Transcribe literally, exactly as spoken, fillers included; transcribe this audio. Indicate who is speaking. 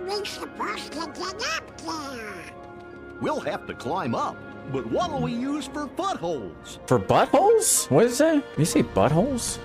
Speaker 1: we supposed to get up there?
Speaker 2: We'll have to climb up, but what'll we use for footholds?
Speaker 3: For buttholes? What did it say? Did you say buttholes?